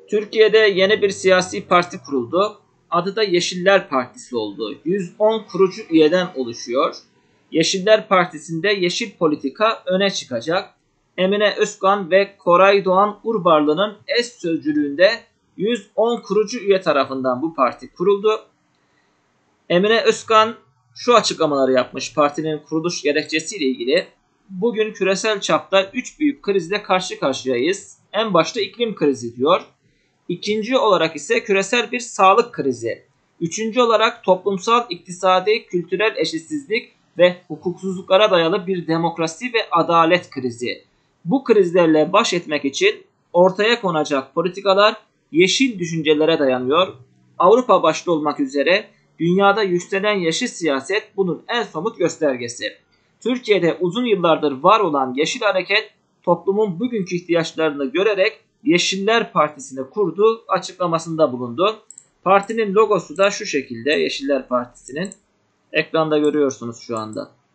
Türkiye'de yeni bir siyasi parti kuruldu. Adı da Yeşiller Partisi oldu. 110 kurucu üyeden oluşuyor. Yeşiller Partisi'nde yeşil politika öne çıkacak. Emine Özkan ve Koray Doğan Urbarlı'nın eş sözcülüğünde 110 kurucu üye tarafından bu parti kuruldu. Emine Özkan şu açıklamaları yapmış partinin kuruluş gerekçesiyle ilgili. Bugün küresel çapta 3 büyük krizle karşı karşıyayız. En başta iklim krizi diyor. İkinci olarak ise küresel bir sağlık krizi. Üçüncü olarak toplumsal, iktisadi, kültürel eşitsizlik ve hukuksuzluklara dayalı bir demokrasi ve adalet krizi. Bu krizlerle baş etmek için ortaya konacak politikalar yeşil düşüncelere dayanıyor. Avrupa başta olmak üzere dünyada yükselen yeşil siyaset bunun en somut göstergesi. Türkiye'de uzun yıllardır var olan Yeşil Hareket toplumun bugünkü ihtiyaçlarını görerek Yeşiller Partisi'ni kurdu açıklamasında bulundu. Partinin logosu da şu şekilde, Yeşiller Partisi'nin. Ekranda görüyorsunuz şu anda.